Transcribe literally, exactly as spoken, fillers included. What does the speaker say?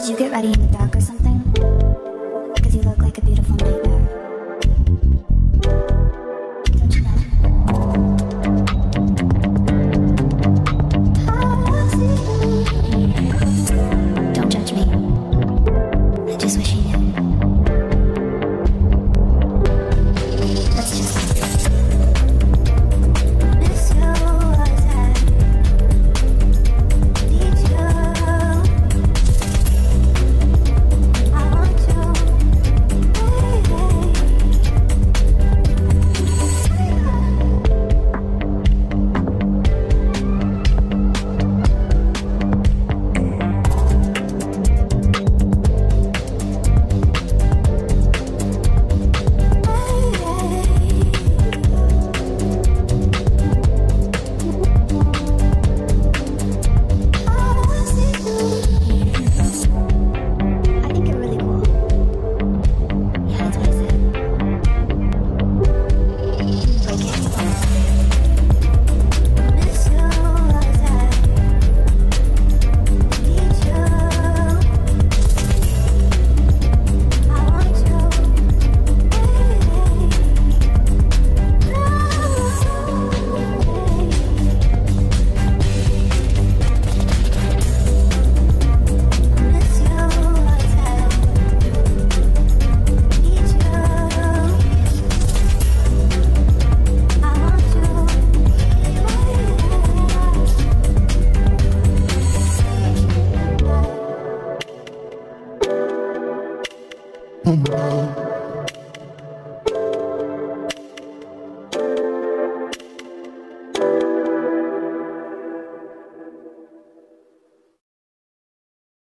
Did you get ready in the dark or something? Because you look like a beautiful nightmare. Don't you know? Don't judge me. I just wish you knew. Let's just miss you as I need you. I want you, I think you're really cool. Yeah, that's what I said. Break it. Miss you as I need you. I want you. Miss you as I need you. I want you. Oh, no.